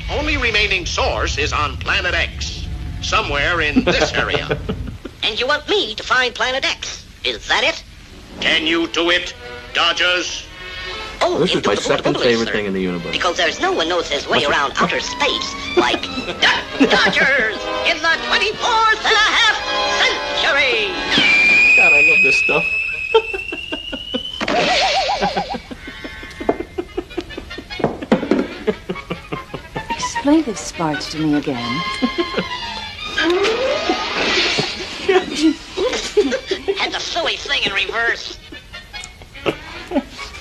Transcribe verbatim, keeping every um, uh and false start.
only remaining source is on Planet X, somewhere in this area. And you want me to find Planet X? Is that it? Can you do it, Dodgers? Oh, This is my indubitably, second favorite sir. thing in the universe. Because there's no one knows his way around outer space like Do- Dodgers in the twenty-fourth and a half century. God, I love this stuff. Explain this part to me again. Had the silly thing in reverse.